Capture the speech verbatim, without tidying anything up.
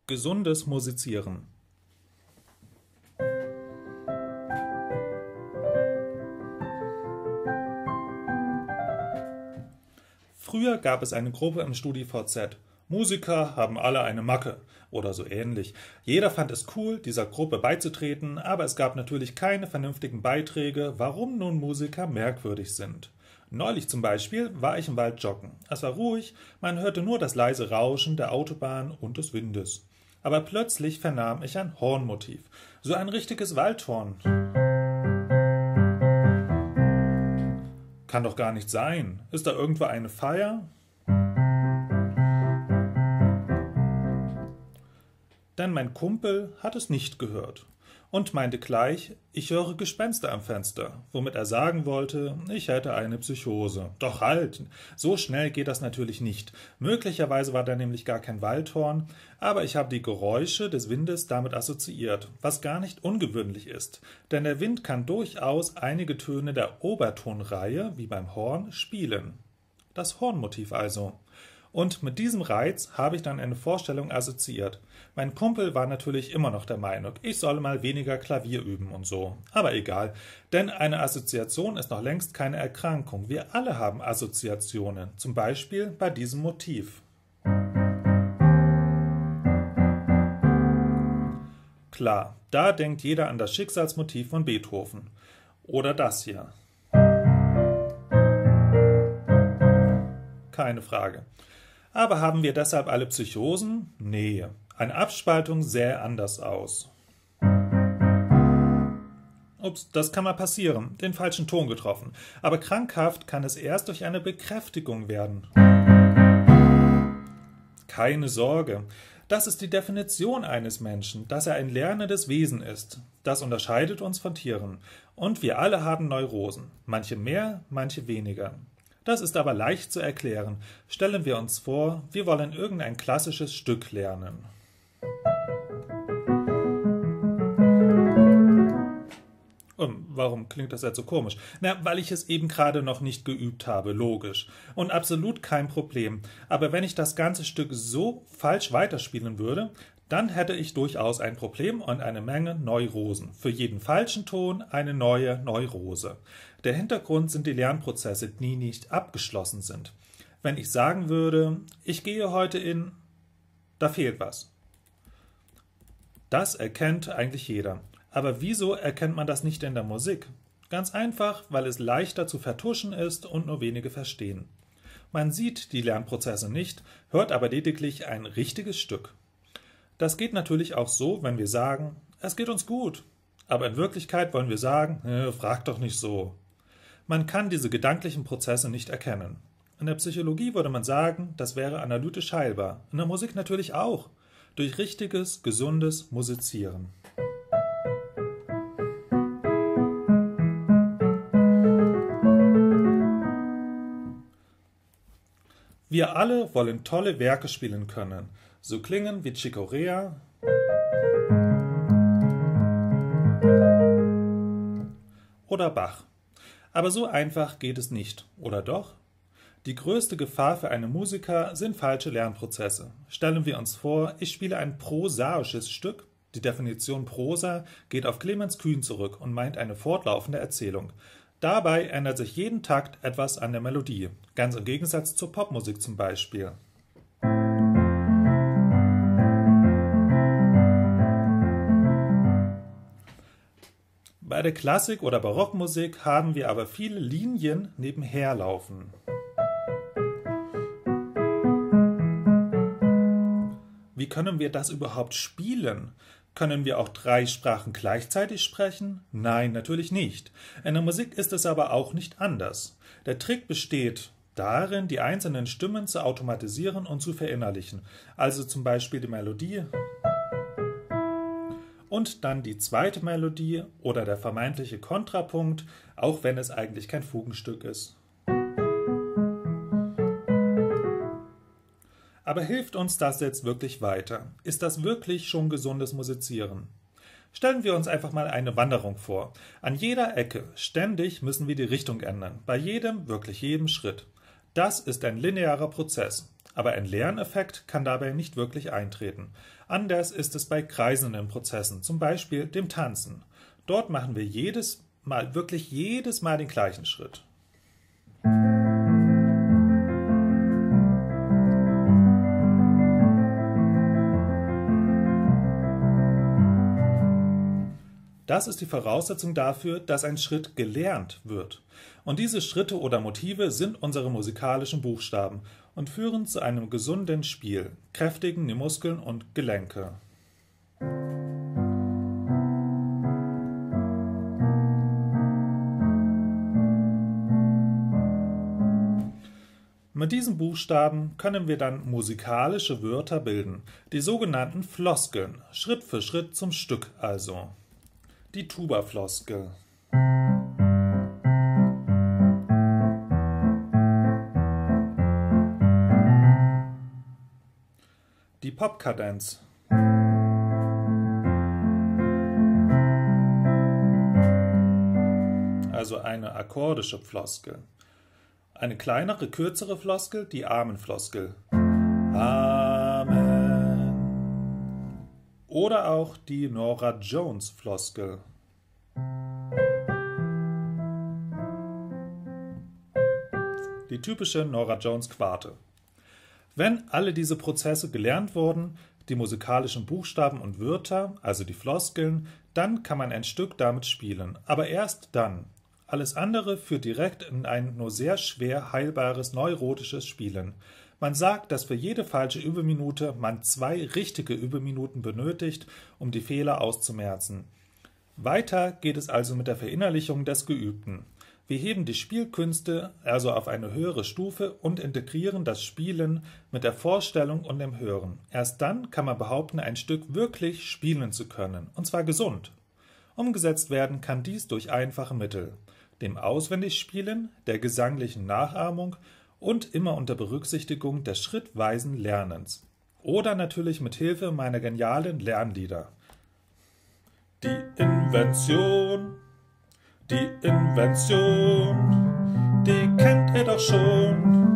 Gesundes Musizieren. Früher gab es eine Gruppe im StudiVZ. Musiker haben alle eine Macke oder so ähnlich. Jeder fand es cool, dieser Gruppe beizutreten, aber es gab natürlich keine vernünftigen Beiträge, warum nun Musiker merkwürdig sind. Neulich zum Beispiel war ich im Wald joggen. Es war ruhig, man hörte nur das leise Rauschen der Autobahn und des Windes. Aber plötzlich vernahm ich ein Hornmotiv, so ein richtiges Waldhorn. Kann doch gar nicht sein. Ist da irgendwo eine Feier? Denn mein Kumpel hat es nicht gehört und meinte gleich, ich höre Gespenster am Fenster, womit er sagen wollte, ich hätte eine Psychose. Doch halt, so schnell geht das natürlich nicht. Möglicherweise war da nämlich gar kein Waldhorn, aber ich habe die Geräusche des Windes damit assoziiert, was gar nicht ungewöhnlich ist, denn der Wind kann durchaus einige Töne der Obertonreihe, wie beim Horn, spielen. Das Hornmotiv also. Und mit diesem Reiz habe ich dann eine Vorstellung assoziiert. Mein Kumpel war natürlich immer noch der Meinung, ich solle mal weniger Klavier üben und so. Aber egal, denn eine Assoziation ist noch längst keine Erkrankung. Wir alle haben Assoziationen, zum Beispiel bei diesem Motiv. Klar, da denkt jeder an das Schicksalsmotiv von Beethoven. Oder das hier. Keine Frage. Aber haben wir deshalb alle Psychosen? Nee, eine Abspaltung sähe anders aus. Ups, das kann mal passieren, den falschen Ton getroffen. Aber krankhaft kann es erst durch eine Bekräftigung werden. Keine Sorge, das ist die Definition eines Menschen, dass er ein lernendes Wesen ist. Das unterscheidet uns von Tieren. Und wir alle haben Neurosen, manche mehr, manche weniger. Das ist aber leicht zu erklären. Stellen wir uns vor, wir wollen irgendein klassisches Stück lernen. Und warum klingt das jetzt so komisch? Na, weil ich es eben gerade noch nicht geübt habe, logisch. Und absolut kein Problem. Aber wenn ich das ganze Stück so falsch weiterspielen würde, dann hätte ich durchaus ein Problem und eine Menge Neurosen. Für jeden falschen Ton eine neue Neurose. Der Hintergrund sind die Lernprozesse, die nicht abgeschlossen sind. Wenn ich sagen würde, ich gehe heute in, da fehlt was. Das erkennt eigentlich jeder. Aber wieso erkennt man das nicht in der Musik? Ganz einfach, weil es leichter zu vertuschen ist und nur wenige verstehen. Man sieht die Lernprozesse nicht, hört aber lediglich ein richtiges Stück. Das geht natürlich auch so, wenn wir sagen, es geht uns gut. Aber in Wirklichkeit wollen wir sagen, äh, frag doch nicht so. Man kann diese gedanklichen Prozesse nicht erkennen. In der Psychologie würde man sagen, das wäre analytisch heilbar. In der Musik natürlich auch. Durch richtiges, gesundes Musizieren. Wir alle wollen tolle Werke spielen können, so klingen wie Chick-Corea oder Bach. Aber so einfach geht es nicht, oder doch? Die größte Gefahr für einen Musiker sind falsche Lernprozesse. Stellen wir uns vor, ich spiele ein prosaisches Stück. Die Definition Prosa geht auf Clemens Kühn zurück und meint eine fortlaufende Erzählung. Dabei ändert sich jeden Takt etwas an der Melodie, ganz im Gegensatz zur Popmusik zum Beispiel. Bei der Klassik- oder Barockmusik haben wir aber viele Linien nebenher laufen. Wie können wir das überhaupt spielen? Können wir auch drei Sprachen gleichzeitig sprechen? Nein, natürlich nicht. In der Musik ist es aber auch nicht anders. Der Trick besteht darin, die einzelnen Stimmen zu automatisieren und zu verinnerlichen. Also zum Beispiel die Melodie und dann die zweite Melodie oder der vermeintliche Kontrapunkt, auch wenn es eigentlich kein Fugenstück ist. Aber hilft uns das jetzt wirklich weiter? Ist das wirklich schon gesundes Musizieren? Stellen wir uns einfach mal eine Wanderung vor. An jeder Ecke, ständig müssen wir die Richtung ändern, bei jedem, wirklich jedem Schritt. Das ist ein linearer Prozess. Aber ein Lerneffekt kann dabei nicht wirklich eintreten. Anders ist es bei kreisenden Prozessen, zum Beispiel dem Tanzen. Dort machen wir jedes Mal, wirklich jedes Mal den gleichen Schritt. Das ist die Voraussetzung dafür, dass ein Schritt gelernt wird. Und diese Schritte oder Motive sind unsere musikalischen Buchstaben und führen zu einem gesunden Spiel, kräftigen die Muskeln und Gelenke. Mit diesen Buchstaben können wir dann musikalische Wörter bilden, die sogenannten Floskeln, Schritt für Schritt zum Stück also. Die Tuba-Floskel. Die Popkadenz. Also eine akkordische Floskel. Eine kleinere, kürzere Floskel, die Amenfloskel. Amen. Oder auch die Norah Jones-Floskel. Die typische Norah Jones-Quarte. Wenn alle diese Prozesse gelernt wurden, die musikalischen Buchstaben und Wörter, also die Floskeln, dann kann man ein Stück damit spielen. Aber erst dann. Alles andere führt direkt in ein nur sehr schwer heilbares neurotisches Spielen. Man sagt, dass für jede falsche Übeminute man zwei richtige Übeminuten benötigt, um die Fehler auszumerzen. Weiter geht es also mit der Verinnerlichung des Geübten. Wir heben die Spielkünste also auf eine höhere Stufe und integrieren das Spielen mit der Vorstellung und dem Hören. Erst dann kann man behaupten, ein Stück wirklich spielen zu können, und zwar gesund. Umgesetzt werden kann dies durch einfache Mittel, dem Auswendigspielen, der gesanglichen Nachahmung und immer unter Berücksichtigung des schrittweisen Lernens. Oder natürlich mit Hilfe meiner genialen Lernlieder. Die Invention, die Invention, die kennt ihr doch schon.